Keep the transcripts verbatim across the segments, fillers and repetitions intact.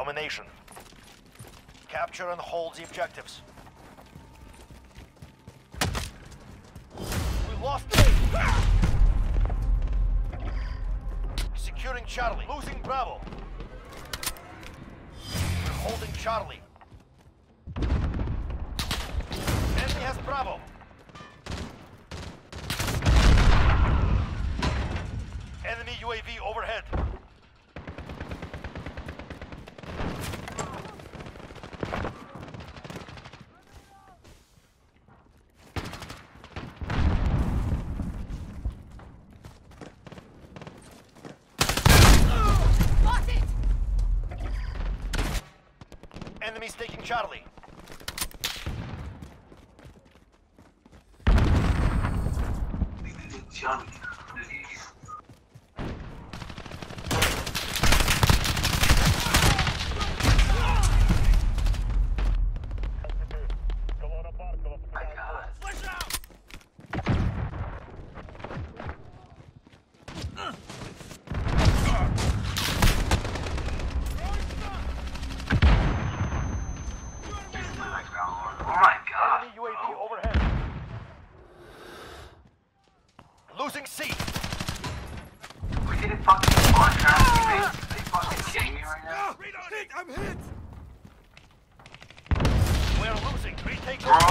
domination. Capture and hold the objectives. We lost A. Securing Charlie. Losing Bravo. We're holding Charlie. Enemy has Bravo. Enemy U A V overhead. Enemies taking Charlie. Charlie. Losing C. We didn't fucking spawn now. Are they fucking kidding me right now? Hit, I'm hit! We're losing. Retake Bro!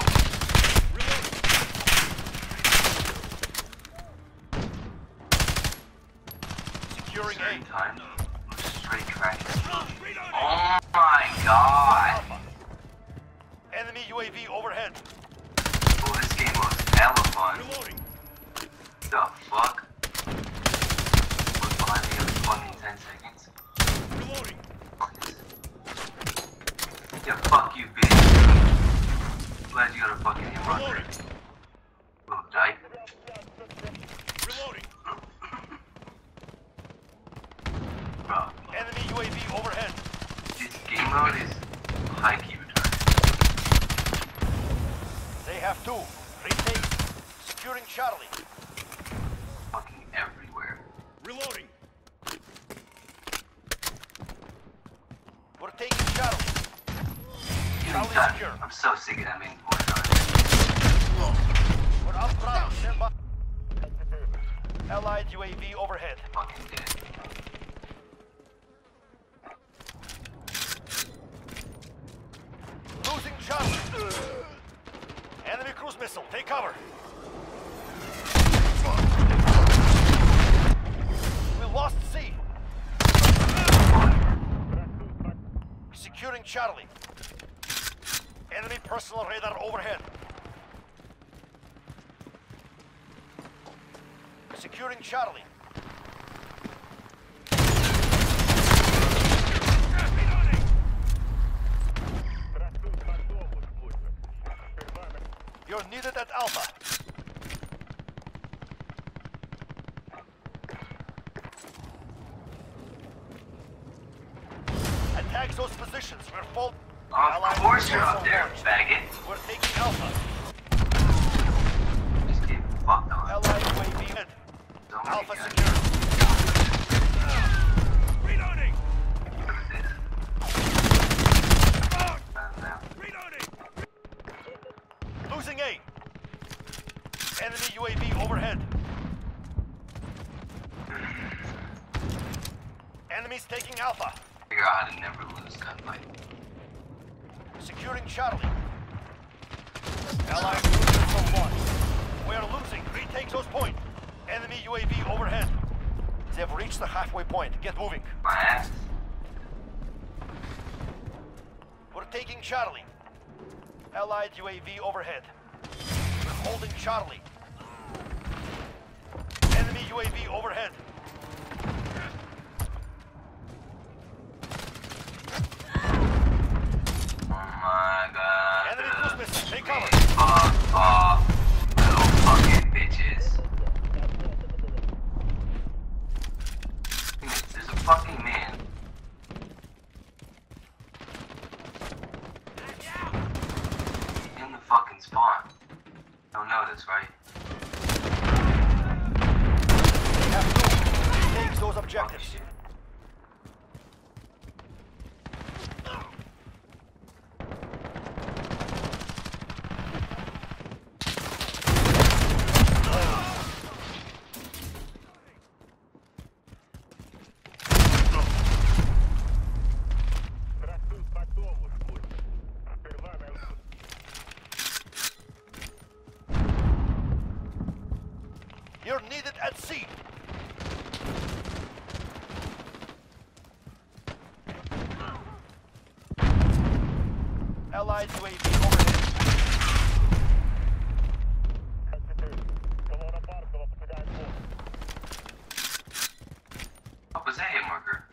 Securing Certain A. time, straight cracking. Oh my god! Enemy U A V overhead. Oh, this game was hella fun. Reloading. The fuck? Look behind me every fucking ten seconds. Reloading. Yeah, fuck you, bitch. Glad you got a fucking hit marker. Little dyke. Reloading. Bro, Enemy U A V overhead. this game mode is high-key retarded. They have two. Retake. Securing Charlie. Fucking everywhere. Reloading. We're taking Charlie. Charlie God, secure. I'm so sick of that main voice on We're out Bravo. Stand by. Allied U A V overhead. fucking dead. Losing Charlie. Enemy cruise missile. Take cover. We lost C. Securing Charlie. Enemy personal radar overhead. Securing Charlie. You're needed at Alpha. Attack those positions. We're full. Of course you're up there, faggot. We're taking Alpha. This game fucked on. Allied U A V hit. So many Alpha guys. secure. Reloading. Look at this. Not now. Reloading. Losing A. Enemy U A V overhead. Enemies taking Alpha. Figure out how to never lose gunfight. Securing Charlie. Allied cruiser one. We are losing. Retake those points. Enemy U A V overhead. They've reached the halfway point. Get moving. My ass. We're taking Charlie. Allied U A V overhead. We're holding Charlie. Enemy U A V overhead. Oh my god. Enemy cruise missile. Take cover. Fuck off, little fucking bitches. There's a fucking man. In the fucking spawn. Don't know this, right? Have to take those Fuck objectives. shit. Allied U A V overhead. What was that hit marker?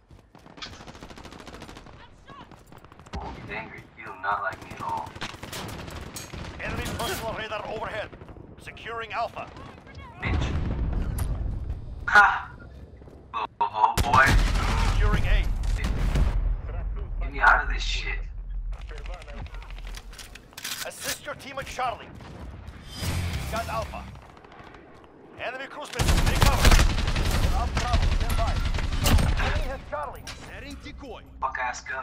Oh, he's angry. He do not like me at all. Enemy personal radar overhead. Securing Alpha. Bitch. Ha! Little hoe boy. Securing A. Get me out of this shit. Assist your team at Charlie. Got Alpha. Enemy cruise missile. Take cover. We're up Bravo. Stand by. Enemy has Charlie. Setting decoy. Fuck ass go.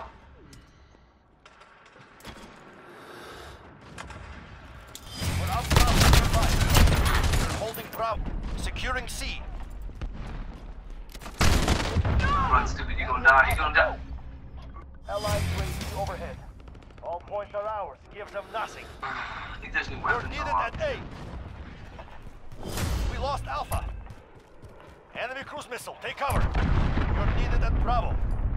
We're up Bravo. Stand by. We're holding Bravo. Securing C. Run, stupid. You're gonna die. You're gonna die. Allied U A V overhead. All points are ours. Give them nothing. I think there's new You're weapons. needed unlocked. at A. We lost Alpha. Enemy cruise missile. Take cover. You're needed at Bravo.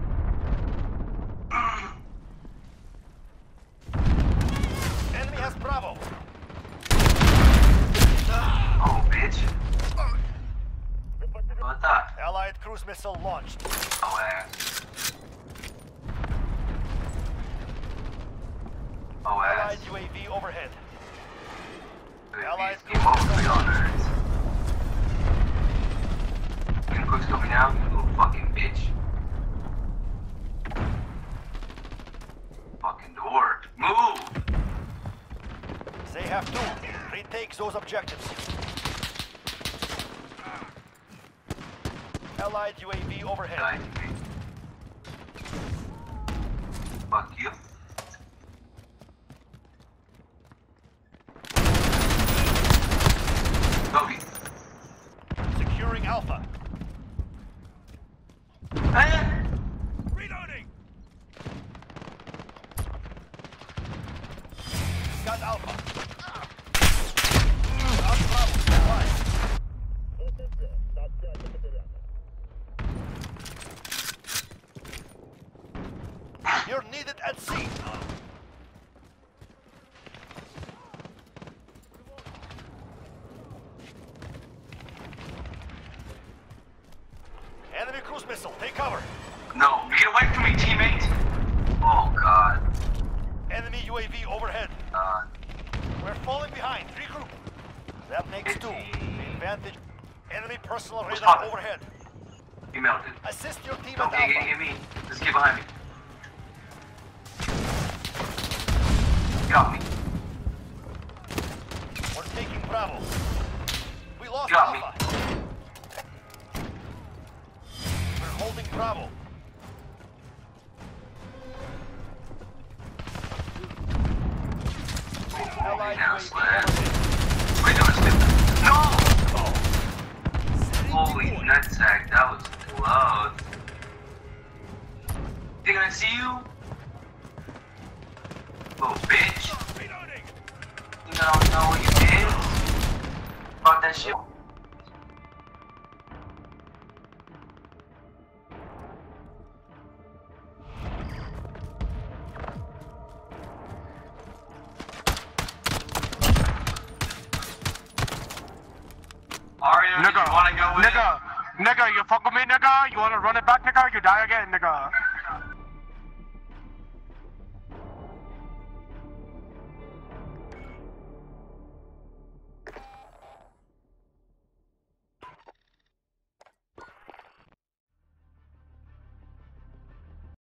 Enemy has Bravo. Oh, bitch. What that? Allied cruise missile launched. Oh, ass. Oh, Allied ass. U A V overhead. Allied game over for y'all nerds. You gonna quick scope me now, you little fucking bitch? Fucking door. Move! They have to. Retake those objectives. Allied U A V overhead. Die. Fuck you. Kobe. Securing Alpha. Hey! Reloading. Got Alpha. Got Bravo. Stand by. You're needed at sea. Enemy cruise missile. Take cover. No, get away from me, teammate! Oh, God. Enemy U A V overhead. Uh, We're falling behind. Regroup. That makes two. Advantage. Enemy personal What's radar poppin'? overhead. he melted. Assist your team Don't at get, get, Alpha. get me. Just get behind me. Got me. We're taking Bravo. We lost Got me. Alpha. We're holding Bravo. Allied Now, U A V Sled. overhead. What are you doing, Sled? No! Setting Holy decoy. nutsack, that was close. Think I see you? Little bitch. Reloading. You don't know what you did? About that shit? Aria, Nigga, you wanna go with nigga, nigga, you fuck with me, nigga? You wanna run it back, nigga? You die again, nigga.